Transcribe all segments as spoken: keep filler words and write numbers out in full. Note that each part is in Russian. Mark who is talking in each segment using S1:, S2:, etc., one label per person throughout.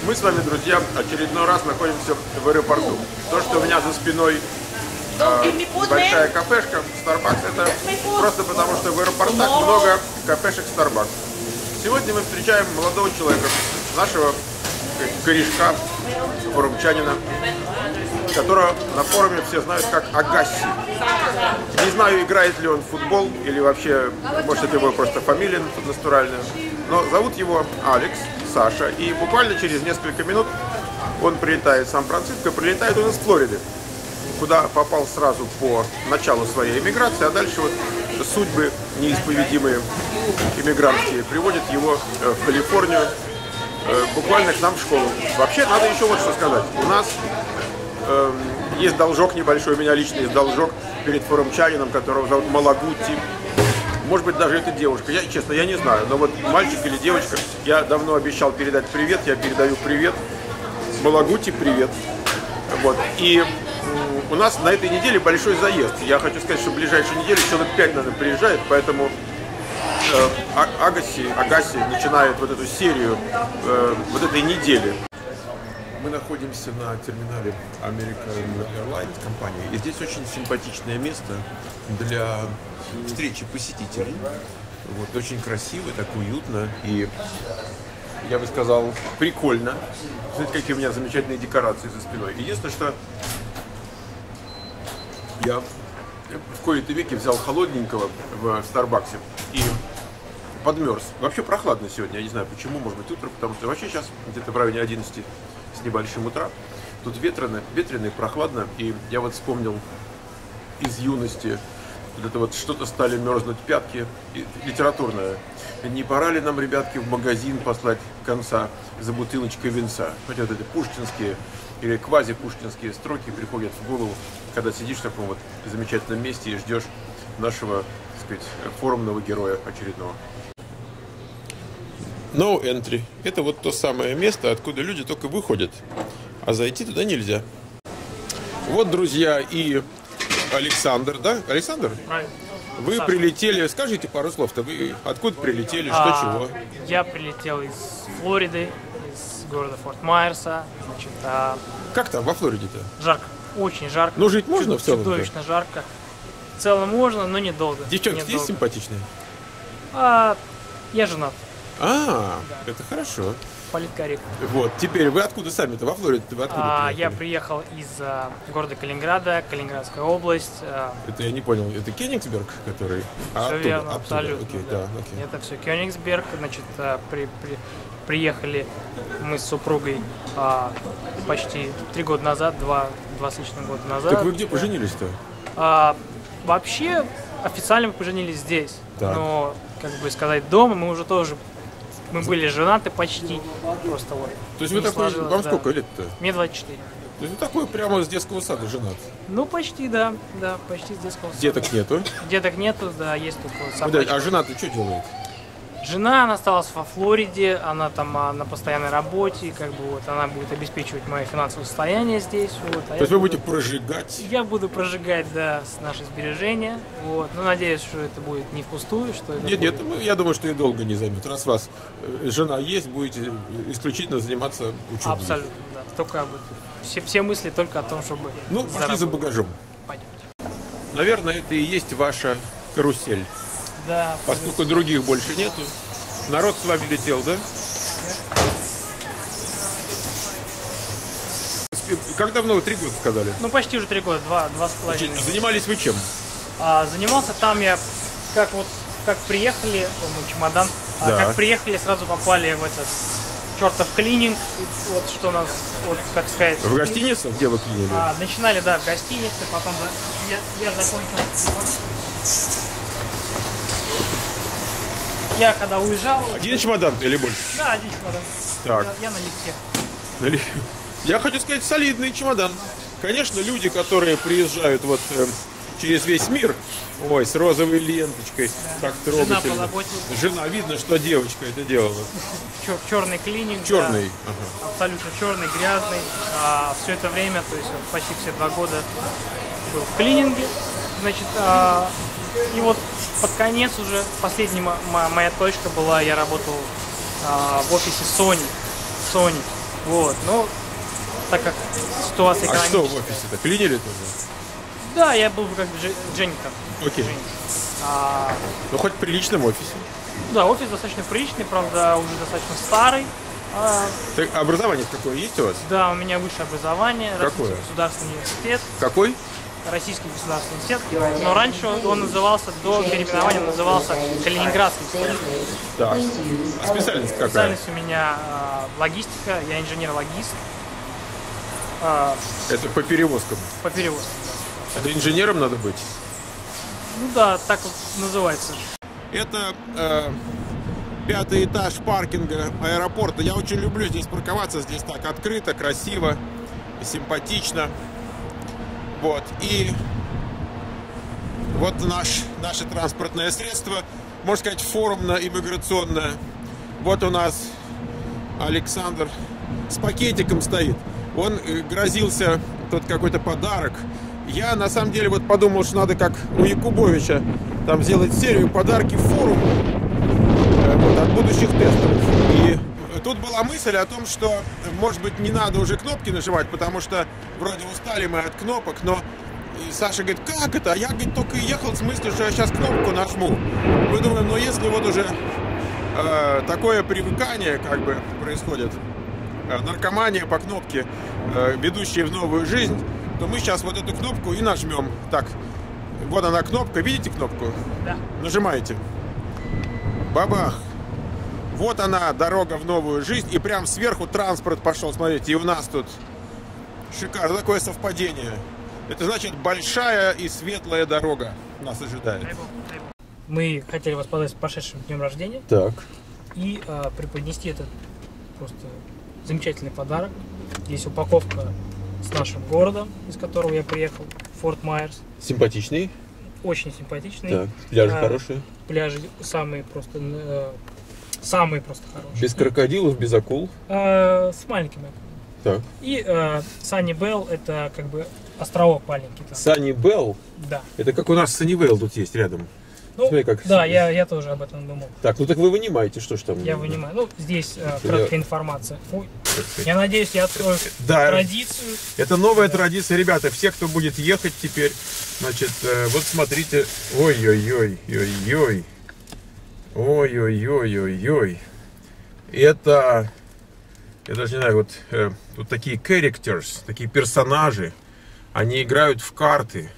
S1: Мы с вами, друзья, очередной раз находимся в аэропорту. То, что у меня за спиной э, большая кафешка Starbucks, это просто потому, что в аэропортах много кафешек Starbucks. Сегодня мы встречаем молодого человека, нашего корешка, форумчанина, которого на форуме все знают как Агасси. Не знаю, играет ли он в футбол или вообще, может, это его просто фамилия натуральная. Но зовут его Алекс, Саша. И буквально через несколько минут он прилетает в Сан-Франциско. Прилетает он из Флориды, куда попал сразу по началу своей эмиграции. А дальше вот судьбы неисповедимые иммигрантские приводят его в Калифорнию, буквально к нам в школу. Вообще, надо еще вот что сказать. У нас э, есть должок небольшой, у меня лично есть должок перед форумчанином, которого зовут Малагути. Может быть, даже это девушка. Я, честно, я не знаю. Но вот мальчик или девочка, я давно обещал передать привет, я передаю привет. Малагути, привет. Вот. И у нас на этой неделе большой заезд. Я хочу сказать, что в ближайшие недели человек пять, наверное, приезжает, поэтому э, Агасси, Агасси начинает вот эту серию э, вот этой недели. Мы находимся на терминале American Airlines компании, и здесь очень симпатичное место для встречи посетителей. Вот, очень красиво, так уютно и, я бы сказал, прикольно. Смотрите, какие у меня замечательные декорации за спиной. Единственное, что я в кои-то веки взял холодненького в Старбаксе и подмерз. Вообще прохладно сегодня, я не знаю почему, может быть утро, потому что вообще сейчас где-то в районе одиннадцати с небольшим утра. Тут ветрено, ветрено и прохладно, и я вот вспомнил из юности, вот это вот что-то стали мерзнуть пятки, и, литературное. Не пора ли нам, ребятки, в магазин послать конца за бутылочкой винца? Хотя вот эти пушкинские или квази-пушкинские строки приходят в голову, когда сидишь в таком вот замечательном месте и ждешь нашего, так сказать, форумного героя очередного. No entry. Это вот то самое место, откуда люди только выходят, а зайти туда нельзя. Вот, друзья, и Александр, да? Александр? Вы Саша. Прилетели, скажите пару слов-то, вы откуда прилетели, что, а, чего?
S2: Я прилетел из Флориды, из города Форт-Майерса. Значит, а...
S1: Как там во Флориде-то?
S2: Жарко, очень жарко.
S1: Ну, жить можно в целом?
S2: Чудовищно жарко. В целом можно, но недолго.
S1: Девчонки есть симпатичные?
S2: А, я женат.
S1: А, да. Это хорошо.
S2: Политкорректно.
S1: Вот, теперь вы откуда сами-то? Во Флориде вы откуда
S2: а, Я приехал из а, города Калининграда, Калининградская область. А...
S1: Это я не понял, это Кёнигсберг, который?
S2: А, все
S1: оттуда,
S2: верно,
S1: оттуда.
S2: абсолютно.
S1: Окей,
S2: да.
S1: Да, окей.
S2: Это все Кёнигсберг. Значит, а, при, при, приехали мы с супругой а, почти три года назад, два, два с лишним года назад.
S1: Так вы где поженились-то?
S2: А, вообще, официально мы поженились здесь.
S1: Так.
S2: Но, как бы сказать, дома мы уже тоже... Мы были женаты почти, просто вот.
S1: То есть вы такой, вам да. Сколько лет-то?
S2: Мне двадцать четыре.
S1: То есть вы такой прямо с детского сада женат?
S2: Ну, почти, да, да, почти с детского сада.
S1: Деток нету?
S2: Деток нету, да, есть только
S1: собачка. А жена-то что делает?
S2: Жена, она осталась во Флориде, она там а, на постоянной работе, как бы вот она будет обеспечивать мое финансовое состояние здесь. Вот, а
S1: То есть вы
S2: буду,
S1: будете прожигать?
S2: Я буду прожигать, да, наши сбережения. Вот, но надеюсь, что это будет не впустую, что это
S1: Нет,
S2: будет...
S1: нет, я думаю, что и долго не займет. Раз у вас жена есть, будете исключительно заниматься учебой.
S2: Абсолютно, да. Только об этом. Все, все мысли только о том, чтобы...
S1: Ну, пошли за багажом.
S2: Пойдемте. Наверное,
S1: это и есть ваша карусель.
S2: Да.
S1: Поскольку других больше нету. Народ с вами летел, да? Как давно вы? Три года сказали?
S2: Ну, почти уже три года, два, два с половиной.
S1: Занимались вы чем?
S2: А, занимался там я, как вот, как приехали, о, мой чемодан,
S1: да.
S2: а, как приехали, сразу попали в этот чертов клининг, вот что нас, вот, как сказать...
S1: В гостиницу? Где вы клинили?
S2: А, начинали, да, в гостинице, потом я, я закончил... Я когда уезжал...
S1: Один чемодан или больше?
S2: Да, один чемодан.
S1: Так.
S2: Я, я на лифте.
S1: На лифте. Я хочу сказать, солидный чемодан. Конечно, люди, которые приезжают вот э, через весь мир, ой, с розовой ленточкой, да. Так трогательно.
S2: Жена позаботилась.
S1: Жена, видно, что девочка это делала.
S2: Черный клининг.
S1: Черный.
S2: Да,
S1: ага.
S2: Абсолютно черный, грязный. А все это время, то есть почти все два года был в клининге. Значит, а, и вот под конец уже, последняя моя точка была, я работал а, в офисе Sony. Sony. Вот, ну, так как ситуация экономическая...
S1: А что в офисе-то? Клинили тоже?
S2: Да, я был как бы Дженника.
S1: Окей.
S2: А...
S1: Ну, хоть в приличном офисе.
S2: Да, офис достаточно приличный, правда, уже достаточно старый. А...
S1: Так, образование какое есть у вас?
S2: Да, у меня высшее образование.
S1: Какое?
S2: Российский государственный университет.
S1: Какой?
S2: Российский государственный университет. Но раньше он назывался, до переименования назывался Калининградский университет.
S1: Так. А специальность какая?
S2: Специальность у меня а, логистика, я инженер-логист. А,
S1: Это по перевозкам?
S2: По перевозкам.
S1: Это инженером надо быть?
S2: Ну да, так вот называется.
S1: Это э, пятый этаж паркинга аэропорта. Я очень люблю здесь парковаться. Здесь так открыто, красиво, симпатично. Вот. И вот наш, наше транспортное средство, можно сказать, форумно-иммиграционное. Вот у нас Александр с пакетиком стоит. Он грозился, тут какой-то подарок. Я на самом деле вот подумал, что надо как у Якубовича там сделать серию подарки в форум вот, от будущих тестеров. И тут была мысль о том, что, может быть, не надо уже кнопки нажимать, потому что вроде устали мы от кнопок, но Саша говорит, как это? А я, говорит, только и ехал с мыслью, что я сейчас кнопку нажму. Мы думаем, но если вот уже э, такое привыкание как бы происходит, э, наркомания по кнопке, э, ведущая в новую жизнь, то мы сейчас вот эту кнопку и нажмем. Так, вот она кнопка, видите кнопку?
S2: Да.
S1: Нажимаете. Бабах. Вот она, дорога в новую жизнь, и прям сверху транспорт пошел, смотрите, и у нас тут шикарно, такое совпадение. Это значит, большая и светлая дорога нас ожидает.
S2: Мы хотели вас поздравить с прошедшим днем рождения.
S1: Так.
S2: И а, преподнести этот просто замечательный подарок. Здесь упаковка с нашим городом, из которого я приехал, Форт Майерс.
S1: Симпатичный.
S2: Очень симпатичный.
S1: Так, пляжи
S2: а,
S1: хорошие.
S2: Пляжи самые просто, э, самые просто хорошие.
S1: Без крокодилов, без акул.
S2: А, с маленькими акулами.
S1: Так.
S2: И э, Саннибелл это как бы островок маленький.
S1: Саннибелл?
S2: Да.
S1: Это как у нас Саннивейл тут есть рядом.
S2: Ну,
S1: Смотри, как...
S2: Да, я, я тоже об этом думал.
S1: Так, ну так вы вынимаете, что ж там?
S2: Я вынимаю. Ну, здесь э, краткая
S1: я...
S2: информация. Ой. Я надеюсь, я открою
S1: да,
S2: традицию.
S1: Это новая
S2: да.
S1: традиция, ребята. Все, кто будет ехать теперь, значит, э, вот смотрите. Ой-ой-ой-ой-ой. Ой-ой-ой-ой-ой. Это, я даже не знаю, вот э, тут такие characters, такие персонажи. Они играют в карты.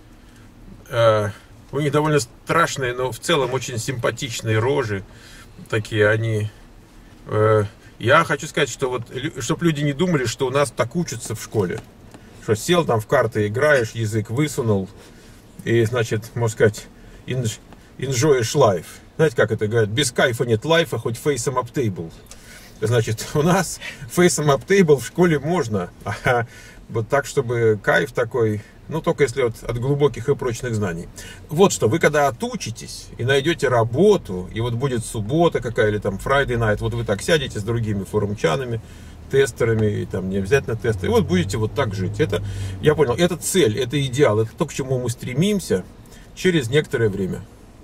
S1: Э, У них довольно страшные, но в целом очень симпатичные рожи. Такие они. Э, я хочу сказать, что вот, чтобы люди не думали, что у нас так учатся в школе. Что сел там в карты, играешь, язык высунул. И, значит, можно сказать, enjoyешь life. Знаете, как это говорят? Без кайфа нет лайфа, хоть фейсом up table. Значит, у нас фейсом up table в школе можно. А вот так, чтобы кайф такой... Ну, только если вот от глубоких и прочных знаний. Вот что, вы когда отучитесь и найдете работу, и вот будет суббота какая, или там Friday night, вот вы так сядете с другими форумчанами, тестерами, и там не обязательно тестеры, и вот будете вот так жить. Это, я понял, это цель, это идеал, это то, к чему мы стремимся через некоторое время.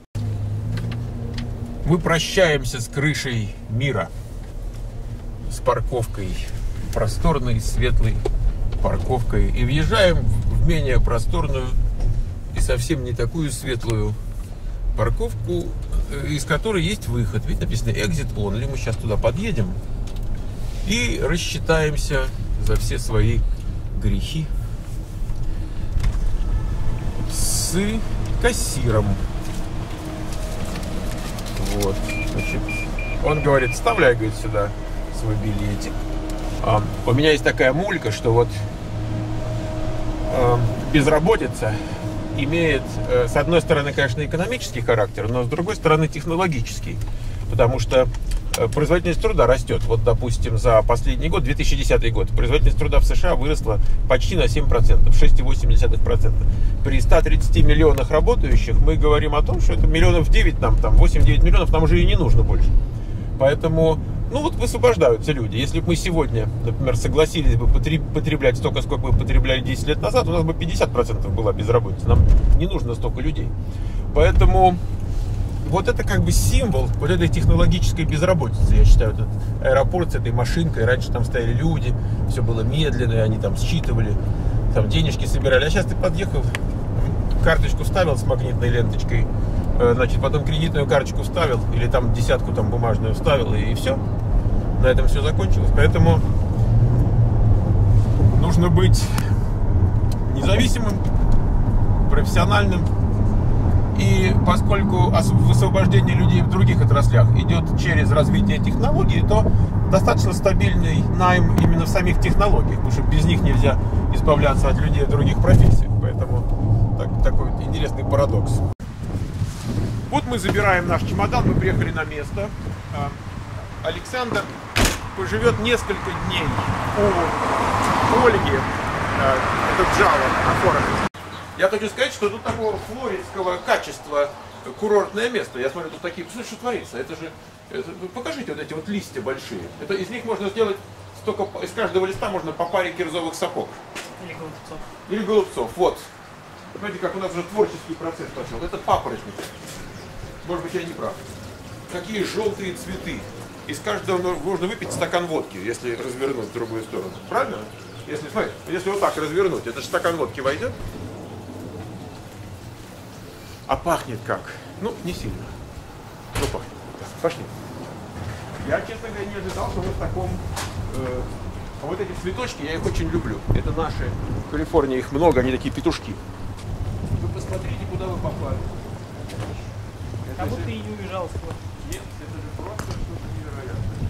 S1: Мы прощаемся с крышей мира, с парковкой, просторной, светлой парковкой, и въезжаем в менее просторную и совсем не такую светлую парковку, из которой есть выход. Ведь написано exit only. Мы сейчас туда подъедем и рассчитаемся за все свои грехи с кассиром. Вот, значит, он говорит, вставляй, говорит, сюда свой билетик. А, у меня есть такая мулька, что вот э, безработица имеет, э, с одной стороны, конечно, экономический характер, но с другой стороны, технологический. Потому что э, производительность труда растет. Вот, допустим, за последний год, две тысячи десятый год, производительность труда в США выросла почти на семь процентов, шесть целых восемь десятых процента. При ста тридцати миллионах работающих мы говорим о том, что это миллионов девять, нам там восемь-девять миллионов, нам уже и не нужно больше. Поэтому... Ну вот высвобождаются люди. Если бы мы сегодня, например, согласились бы потреблять столько, сколько мы потребляли десять лет назад, у нас бы пятьдесят процентов была безработица. Нам не нужно столько людей. Поэтому
S3: вот это как бы символ вот этой технологической безработицы, я считаю. Этот аэропорт с этой машинкой, раньше там стояли люди, все было медленно, они там считывали, там денежки собирали. А сейчас ты подъехал, карточку вставил с магнитной ленточкой, значит, потом кредитную карточку вставил, или там десятку там бумажную вставил, и все. На этом все закончилось. Поэтому нужно быть независимым, профессиональным. И поскольку высвобождение людей в других отраслях идет через развитие технологий, то достаточно стабильный найм именно в самих технологиях, потому что без них нельзя избавляться от людей в других профессиях. Поэтому так, такой вот интересный парадокс. Вот мы забираем наш чемодан, мы приехали на место. Александр поживет несколько дней у Ольги, это Джава на форуме. Я хочу сказать, что тут такого флоридского качества курортное место. Я смотрю, тут такие, посмотрите, что творится. Это же, это, покажите вот эти вот листья большие. Это, из них можно сделать столько, из каждого листа можно по паре кирзовых сапог.
S2: Или голубцов.
S3: Или голубцов, вот. Смотрите, как у нас уже творческий процесс пошел. Это папоротник. Может быть, я не прав. Какие желтые цветы. Из каждого можно выпить стакан водки, если развернуть в другую сторону. Правильно? Если, смотри, если вот так развернуть, это же стакан водки войдет. А пахнет как? Ну, не сильно. Ну, пахнет. Так, пошли. Я, честно говоря, не ожидал, что вот в таком... Э, а вот эти цветочки, я их очень люблю. Это наши. В Калифорнии их много, они такие петушки. Вы посмотрите, куда вы попали.
S2: Как будто ты и не уезжал с тобой.
S3: Нет, это же просто что-то невероятное.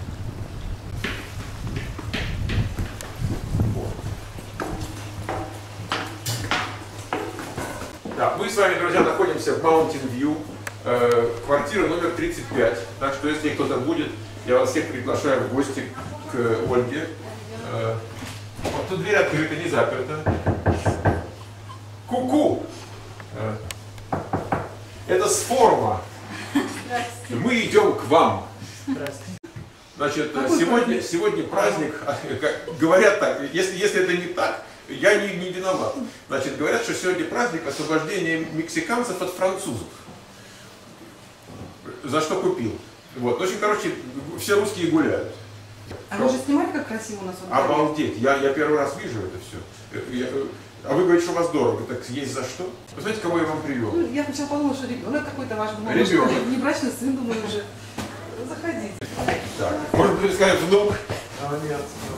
S3: Да, мы с вами, друзья, находимся в Mountain View, э, квартира номер тридцать пять. Так что, если кто-то будет, я вас всех приглашаю в гости к Ольге. Э, вот тут дверь открыта, не заперта. Ку-ку! Э, это с форума. Мы идем к вам. Значит, сегодня, сегодня праздник, говорят так, если, если это не так, я не, не виноват. Значит, говорят, что сегодня праздник освобождения мексиканцев от французов. За что купил. Вот. В общем, короче, все русские гуляют.
S4: А вы же снимали, как красиво у нас?
S3: Обалдеть. Я, я первый раз вижу это все. Я, а вы говорите, что у вас дорого. Так есть за что? Вы знаете, кого я вам привел?
S4: Ну, я сначала подумала, что ребенок какой-то ваш был.
S3: Ребенок.
S4: Небрачный сын, думаю, уже. Заходите.
S3: Так. Может быть, сказать, внук? А, нет.